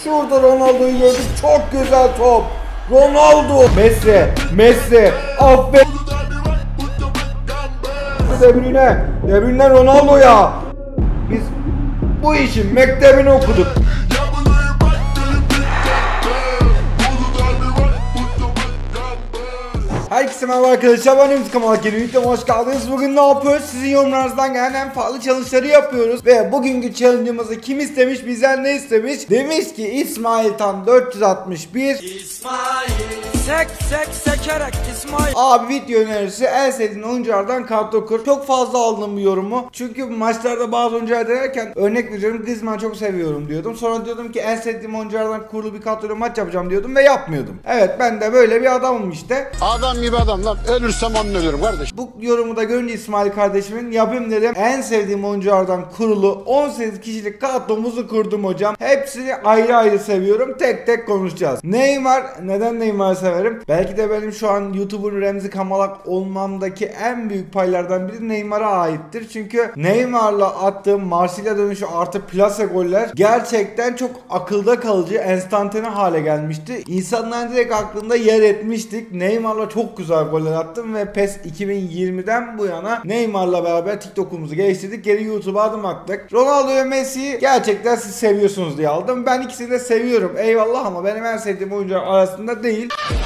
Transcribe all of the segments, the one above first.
Şurada Ronaldo'yu gördük. Çok güzel top. Ronaldo. Messi. Aferin. De Bruyne Ronaldo'ya. Biz bu işin mektebini okuduk. Herkese merhaba arkadaşlar, ben Ümit Kamal Kerim'e hoş geldiniz. Bugün ne yapıyoruz? Sizin yorumlarınızdan gelen en farklı challenge'ları yapıyoruz. Ve bugünkü challenge'ımızı kim istemiş, bizden ne istemiş? Demiş ki İsmail Tan 461 sekerek İsmail. Abi video önerisi, en sevdiğin oyunculardan kadro kur. Çok fazla aldım bu yorumu. Çünkü maçlarda bazı oyuncular denerken örnek veriyorum, Griezmann'ı çok seviyorum diyordum. Sonra diyordum ki en sevdiğim oyunculardan kurulu bir kadroyla maç yapacağım diyordum ve yapmıyordum. Evet, ben de böyle bir adamım işte. Adam gibi adam lan, ölürsem onun ölürüm kardeş. Bu yorumu da görünce İsmail kardeşimin yapayım dedim. En sevdiğim oyunculardan kurulu 18 kişilik kadromuzu kurdum hocam. Hepsini ayrı ayrı seviyorum. Tek tek konuşacağız. Neymar, neden Neymar'ı severim? Belki de benim şu an YouTuber Remzi Kamalak olmamdaki en büyük paylardan biri Neymar'a aittir. Çünkü Neymar'la attığım Marsilya dönüşü artı plase goller gerçekten çok akılda kalıcı, enstantane hale gelmişti. İnsanların direkt aklında yer etmiştik. Neymar'la çok güzel goller attım ve PES 2020'den bu yana Neymar'la beraber TikTok'umuzu geliştirdik. Geri YouTube'a adım attık. Ronaldo ve Messi'yi gerçekten siz seviyorsunuz diye aldım. Ben ikisini de seviyorum. Eyvallah, ama benim en sevdiğim oyuncular arasında değil.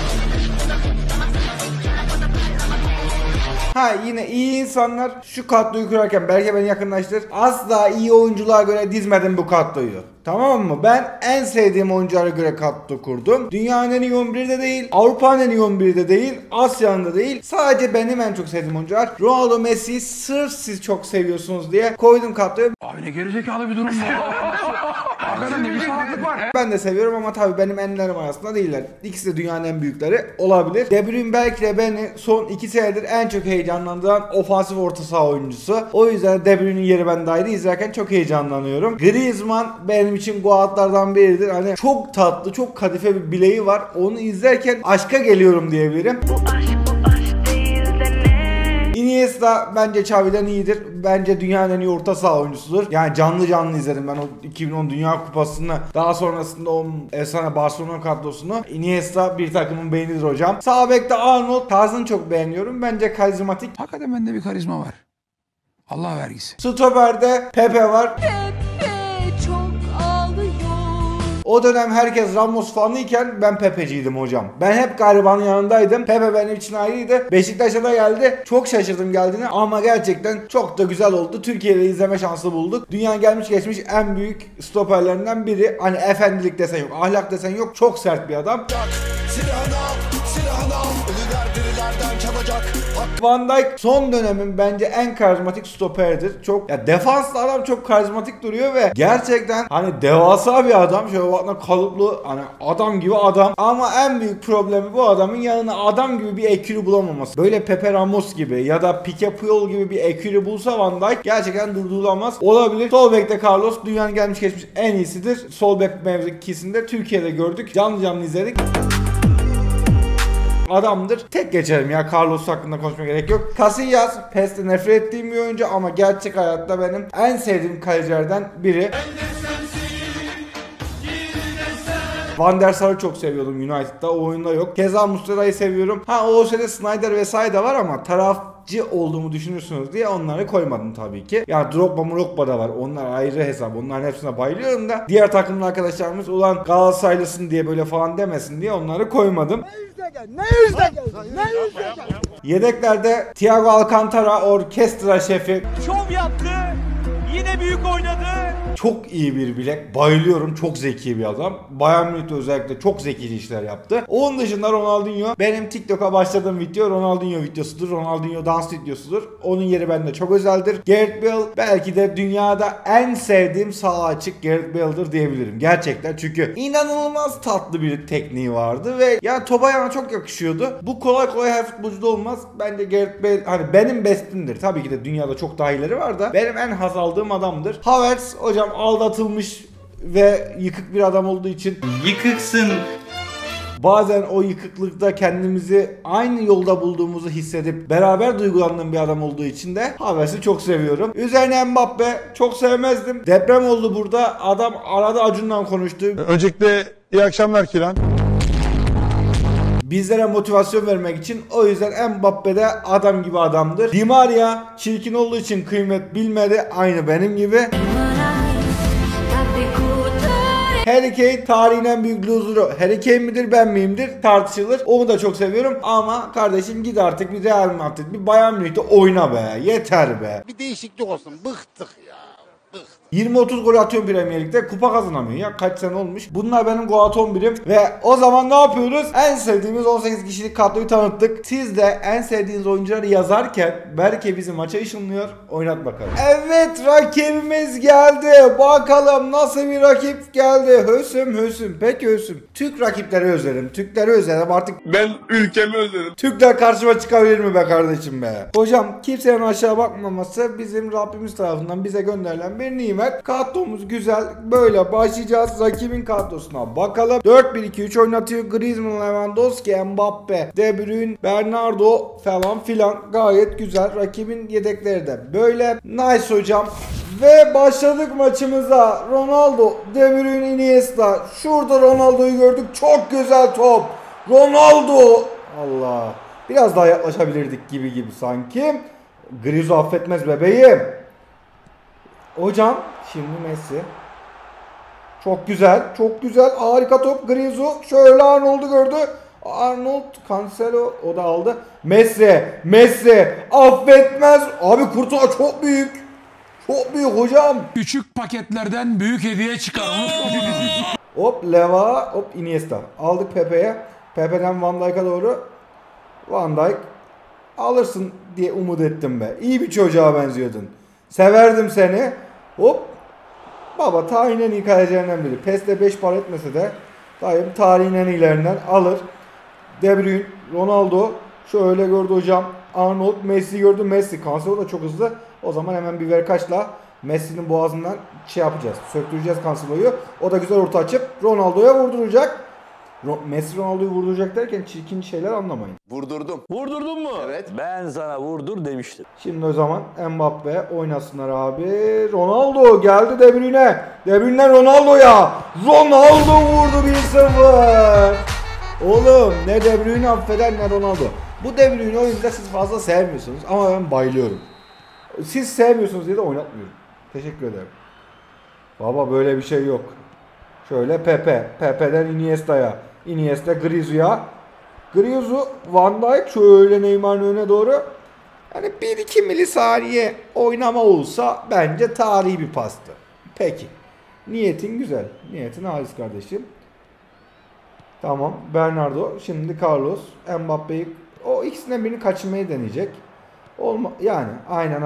Ha, yine iyi insanlar şu kadroyu kurarken belki beni yakınlaştır. Asla iyi oyunculara göre dizmedim bu kadroyu. Tamam mı? Ben en sevdiğim oyunculara göre kadro kurdum. Dünyanın en iyi 11'de değil, Avrupa'nın en iyi 11'de değil, Asya'nın da değil. Sadece benim en çok sevdiğim oyuncular. Ronaldo, Messi'yi sırf siz çok seviyorsunuz diye koydum kadroya. Abi ne gerizekalı bir durum bu. Hakikaten ne bir salaklık var. Ben de seviyorum ama tabii benim enlerim arasında değiller. İkisi de dünyanın en büyükleri olabilir. De Bruyne belki de beni son 2 senedir en çok heyecanlandıran ofansif orta saha oyuncusu. O yüzden De Bruyne'in yeri bende ayrı. İzlerken çok heyecanlanıyorum. Griezmann benim için goatlardan biridir. Hani çok tatlı, çok kadife bir bileği var. Onu izlerken aşka geliyorum diyebilirim. Iniesta bence Xavi'den iyidir. Bence dünyanın en iyi orta saha oyuncusudur. Yani canlı izledim ben o 2010 Dünya Kupası'nı. Daha sonrasında o efsane Barcelona kadrosunu. Iniesta bir takımın beynidir hocam. Sağ bekte Arnold, tarzını çok beğeniyorum. Bence karizmatik. Hakikaten bende bir karizma var. Allah vergisi. Stoper'de Pepe var. O dönem herkes Ramos fanıyken ben Pepe'ciydim hocam. Ben hep garibanın yanındaydım. Pepe benim için ayrıydı. Beşiktaş'a da geldi. Çok şaşırdım geldiğine ama gerçekten çok da güzel oldu. Türkiye'de izleme şansı bulduk. Dünyanın gelmiş geçmiş en büyük stoperlerinden biri. Hani efendilik desen yok, ahlak desen yok. Çok sert bir adam. Silahını al, ölüler dirilerden çalacak. Van Dijk son dönemin bence en karizmatik stoperdir. Çok ya, defanslı adam çok karizmatik duruyor ve gerçekten hani devasa bir adam. Şöyle bakma, kalıplı, hani adam gibi adam. Ama en büyük problemi bu adamın yanına adam gibi bir ekürü bulamaması. Böyle Pepe Ramos gibi ya da Pique Puyol gibi bir ekürü bulsa Van Dijk gerçekten durdurulamaz. Olabilir. Sol bekte Carlos dünyanın gelmiş geçmiş en iyisidir. Sol bek mevkisinde Türkiye'de gördük. Canlı izledik. Adamdır. Tek geçelim ya, Carlos hakkında konuşmaya gerek yok. Casillas PES'te nefret ettiğim bir oyuncu ama gerçek hayatta benim en sevdiğim kalecilerden biri. Van der Sar'ı çok seviyordum United'da, o oyunda yok. Keza Muslera'yı seviyorum. Ha, o sene Snyder vesaire de var ama tarafçı olduğumu düşünürsünüz diye onları koymadım tabii ki. Ya Drogba da var. Onlar ayrı hesap. Onların hepsine bayılıyorum da. Diğer takımlı arkadaşlarımız ulan Galatasaraylısın diye böyle falan demesin diye onları koymadım. Ne yüzden gel? Yedeklerde Thiago Alcantara orkestra şefi. Şov yaptı. Yine büyük oynadı. Çok iyi bir bilek. Bayılıyorum. Çok zeki bir adam. Bayern Münih'te özellikle çok zekice işler yaptı. Onun dışında Ronaldinho. Benim TikTok'a başladığım video Ronaldinho videosudur. Ronaldinho dans videosudur. Onun yeri bende çok özeldir. Gareth Bale belki de dünyada en sevdiğim sağ açık Gareth Bale'dır diyebilirim. Gerçekten, çünkü inanılmaz tatlı bir tekniği vardı ve yani topa yana çok yakışıyordu. Bu kolay her futbolcuda olmaz. Bence Gareth Bale hani benim bestimdir. Tabii ki de dünyada çok daha iyileri var da benim en haz aldığım adamdır. Havertz hocam aldatılmış ve yıkık bir adam olduğu için. Yıkıksın. Bazen o yıkıklıkta kendimizi aynı yolda bulduğumuzu hissedip beraber duygulandığım bir adam olduğu için de Haves'i çok seviyorum. Üzerine Mbappe çok sevmezdim. Deprem oldu burada. Adam arada Acun'dan konuştu. Öncelikle iyi akşamlar Kiran. Bizlere motivasyon vermek için, o yüzden Mbappe de adam gibi adamdır. Di Maria çirkin olduğu için kıymet bilmedi, aynı benim gibi. Harry Kane tarihin en büyük loser'u. Harry Kane midir ben miyimdir tartışılır. Onu da çok seviyorum ama kardeşim git artık bir Real Madrid, bir Bayern Münih'te oyna be. Yeter be. Bir değişiklik olsun. Bıktık ya. 20-30 gol atıyorum Premier Lig'de, kupa kazanamıyor ya, kaç sene olmuş. Bunlar benim Goat 11'im ve o zaman ne yapıyoruz? En sevdiğimiz 18 kişilik kadroyu tanıttık. Siz de en sevdiğiniz oyuncuları yazarken belki bizi maça ışınlıyor, oynat bakalım. Evet, rakibimiz geldi. Bakalım nasıl bir rakip geldi. Hösüm. Peki Hösüm. Türk rakipleri özledim. Türkleri özledim artık. Ben ülkemi özledim. Türkler karşıma çıkabilir mi be kardeşim be? Hocam kimsenin aşağı bakmaması bizim Rabbimiz tarafından bize gönderilen bir nimet. Kadromuz güzel. Böyle başlayacağız. Rakibin kadrosuna bakalım. 4-1-2-3 oynatıyor. Griezmann, Lewandowski, Mbappe, De Bruyne, Bernardo falan filan. Gayet güzel. Rakibin yedekleri de böyle. Nice hocam. Ve başladık maçımıza. Ronaldo, De Bruyne, Iniesta. Şurada Ronaldo'yu gördük. Çok güzel top. Ronaldo. Allah. Biraz daha yaklaşabilirdik gibi sanki. Griezmann affetmez bebeğim. Hocam şimdi Messi. Çok güzel. Harika top. Griezmann şöyle Arnold'u gördü. Arnold, Cancelo o da aldı. Messi affetmez. Abi Kurtuğa çok büyük. Çok büyük hocam. Küçük paketlerden büyük hediye çıkar. Hop Leva, hop Iniesta. Aldık Pepe'ye. Pepe'den Van Dijk'a doğru. Van Dijk alırsın diye umut ettim be. İyi bir çocuğa benziyordun. Severdim seni. Hop. Baba tarihin en iyi kalecilerinden biri. PES'te 5 para etmese de dayım tarihin en iyilerinden alır. De Bruyne, Ronaldo şöyle gördü hocam. Arnold, Messi gördü. Messi. Cancelo da çok hızlı. O zaman hemen bir verkaçla Messi'nin boğazından yapacağız. Söktüreceğiz Cancelo'yu. O da güzel orta açıp Ronaldo'ya vurduracak. Messi Ronaldo'yu vurduracak derken çirkin şeyler anlamayın. Vurdurdum. Vurdurdun mu? Evet. Ben sana vurdur demiştim. Şimdi o zaman Mbappe oynasınlar abi. Ronaldo geldi De Bruyne. De Bruyne'den Ronaldo'ya. Ronaldo vurdu 1-0. Oğlum ne De Bruyne affeder ne Ronaldo. Bu De Bruyne oyunda siz fazla sevmiyorsunuz ama ben bayılıyorum. Siz sevmiyorsunuz diye de oynatmıyorum. Teşekkür ederim. Baba böyle bir şey yok. Şöyle Pepe. Pepe'den Iniesta'ya. Iniesta Griezmann'a. Griezmann, Van Dijk şöyle Neymar'ın önüne doğru. Yani 1-2 milisaniye oynama olsa bence tarihi bir pastı. Peki. Niyetin güzel. Niyetin halis kardeşim. Tamam. Bernardo. Şimdi Carlos. Mbappe'yi. O ikisinden birini kaçırmayı deneyecek. Yani aynen.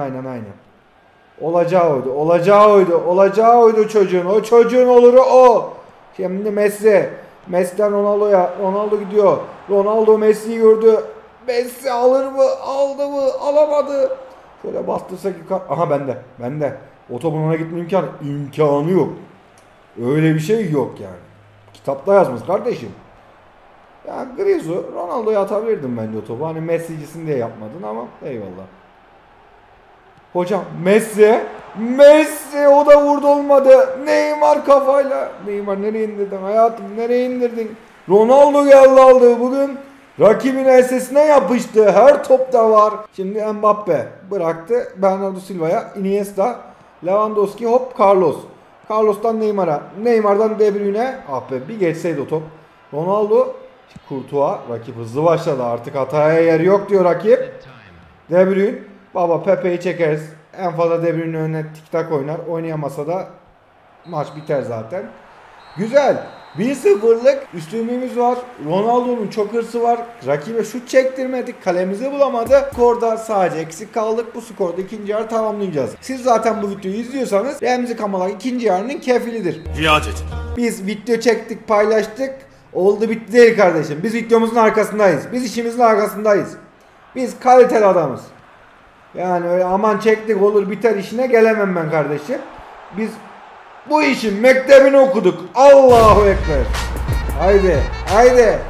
Olacağı oydu çocuğun. O çocuğun oluru o. Şimdi Messi. Messi'den Ronaldo'ya. Ronaldo gidiyor. Ronaldo Messi'yi gördü. Messi alır mı? Aldı mı? Alamadı. Şöyle bastırsak yukarı. Aha bende. O topun ona gitme imkanı yok. Öyle bir şey yok yani. Kitapta yazmış kardeşim. Ya Griezmann Ronaldo'ya atabilirdim bence o topu. Hani Messi'cisin diye yapmadın ama eyvallah. Hocam Messi o da vurdu olmadı. Neymar kafayla. Neymar nereye indirdin hayatım, nereye indirdin? Ronaldo geldi aldı bugün. Rakibin ensesine yapıştı. Her topta var. Şimdi Mbappe bıraktı. Bernardo Silva'ya. Iniesta. Lewandowski hop Carlos. Carlos'tan Neymar'a. Neymar'dan De Bruyne. Ah be bir geçseydi o top. Ronaldo. Kurtuğa. Rakip hızlı başladı. Artık hataya yer yok diyor rakip. De Bruyne. Baba Pepe'yi çekeriz. En fazla De Bruyne'in önüne tik tak oynar. Oynayamasa da maç biter zaten. Güzel. 1-0'lık üstünlüğümüz var. Ronaldo'nun çok hırsı var. Rakibe şut çektirmedik. Kalemizi bulamadı. Skorda sadece eksik kaldık. Bu skorda ikinci yarı tamamlayacağız. Siz zaten bu videoyu izliyorsanız Remzi Kamalak ikinci yarının kefilidir. Riayet et. Biz video çektik, paylaştık. Oldu bitti değil kardeşim. Biz videomuzun arkasındayız. Biz işimizin arkasındayız. Biz kaliteli adamız. Yani öyle aman çektik olur biter işine gelemem ben kardeşim. Biz bu işin mektebini okuduk. Allahu Ekber. Haydi.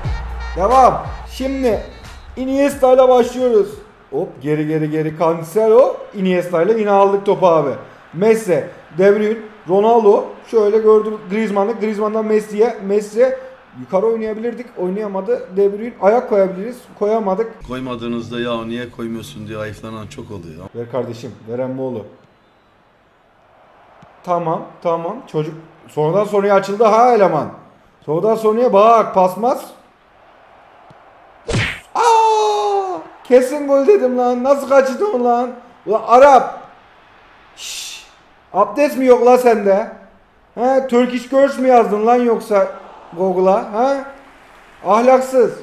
Devam. Şimdi Iniesta ile başlıyoruz. Hop geri Cancelo. Iniesta ile yine aldık topu abi. Messi, De Bruyne, Ronaldo. Şöyle gördüm Griezmann'ı. Griezmann'dan Messi'ye. Messi yukarı oynayabilirdik. Oynayamadı. De Bruyne ayak koyabiliriz. Koyamadık. Koymadığınızda ya niye koymuyorsun diye ayıflanan çok oluyor. Ver kardeşim. Ver Emmoğlu. Tamam. Çocuk sonradan sonraya açıldı ha eleman. Sonradan sonraya bak pasmaz. Kesin gol dedim lan. Nasıl kaçırdın lan? Ulan Arap. Şşş. Abdest mi yok la sende? He, Turkish Girls mi yazdın lan yoksa Google'a? He? Ahlaksız.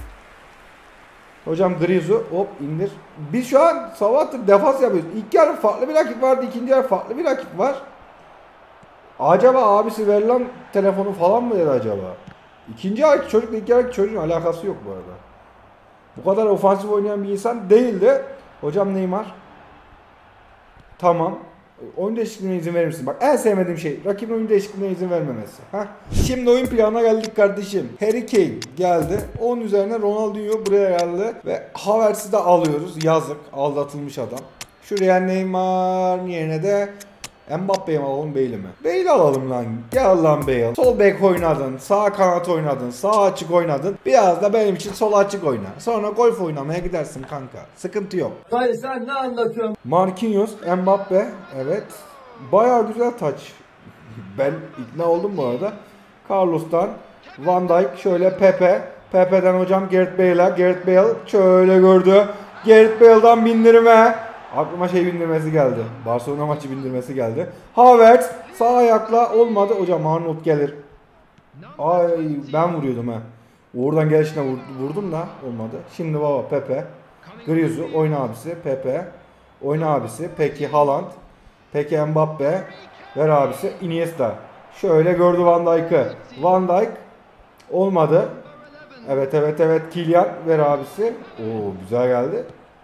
Hocam Griez'u hop indir. Biz şu an sabahtır defans yapıyoruz. İlk yarı farklı bir rakip vardı. İkinci yarı farklı bir rakip var. Acaba abisi verilen telefonu falan mı dedi acaba? İkinci yarı çocukla ilk yarı çocuğun alakası yok bu arada. Bu kadar ofansif oynayan bir insan değildi. Hocam Neymar. Tamam. Oyun değişikliğine izin verir misin? Bak en sevmediğim şey rakibin oyun değişikliğine izin vermemesi. Heh. Şimdi oyun planına geldik kardeşim. Harry Kane geldi. Onun üzerine Ronaldinho buraya geldi. Ve Havertz'i de alıyoruz. Yazık. Aldatılmış adam. Şuraya Neymar yerine de Mbappe'yi mi alalım Bale'i mi? Bale'i alalım lan. Gel lan Bale. Sol bek oynadın. Sağ kanat oynadın. Sağ açık oynadın. Biraz da benim için sol açık oyna. Sonra golf oynamaya gidersin kanka. Sıkıntı yok. Dayı sen ne anlatıyorsun? Marquinhos, Mbappe. Evet. Bayağı güzel taç. Ben ikna oldum bu arada. Carlos'tan Van Dijk, şöyle Pepe. Pepe'den hocam Gareth Bale'a. Gareth Bale şöyle gördü. Gareth Bale'dan bindirme. Aklıma bindirmesi geldi. Barcelona maçı bindirmesi geldi. Havertz sağ ayakla olmadı. Hocam Arnold gelir. Ay ben vuruyordum ha. Oradan gelişine vurdum da olmadı. Şimdi baba Pepe. Griezmann oyna abisi. Pepe. Oyna abisi. Peki Haaland. Peki Mbappe. Ver abisi. Iniesta. Şöyle gördü Van Dijk'ı. Van Dijk. Olmadı. Evet. Kylian. Ver abisi. Oo güzel geldi.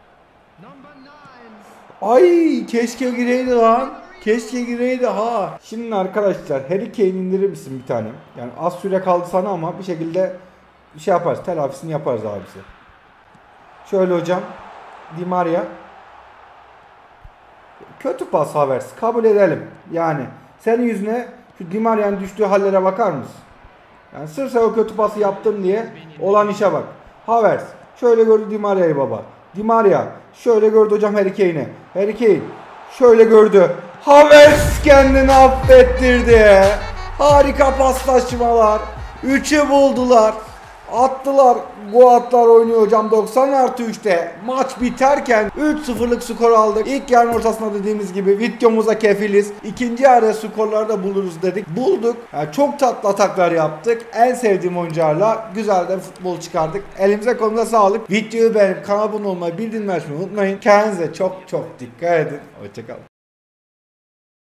Ay keşke gireydi lan. Keşke gireydi ha. Şimdi arkadaşlar Harry Kane indirir misin bir tane? Yani az süre kaldı sana ama bir şekilde bir şey yaparız. Telafisini yaparız abisi. Şöyle hocam. Di Maria. Kötü pas Havertz. Kabul edelim. Yani senin yüzüne şu Di Maria'nın düştüğü hallere bakar mısın? Yani sırf sen o kötü pası yaptın diye olan işe bak. Havertz. Şöyle gördü Di Maria'yı baba. Di Maria. Şöyle gördü hocam Harry Kane'i. Harry Kane. Şöyle gördü. Havertz kendini affettirdi. Harika paslaşmalar. 3'ü buldular. Attılar. Goatlar oynuyor hocam 90+3'te. Maç biterken 3-0'lık skor aldık. İlk yarının ortasında dediğimiz gibi videomuza kefiliz. İkinci yarıda skorları da buluruz dedik. Bulduk. Yani çok tatlı ataklar yaptık. En sevdiğim oyuncularla güzel de futbol çıkardık. Elimize kolumuza sağlık. Videoyu beğenip kanala abone olmayı, bildirimleri açmayı unutmayın. Kendinize çok dikkat edin. Hoşçakalın.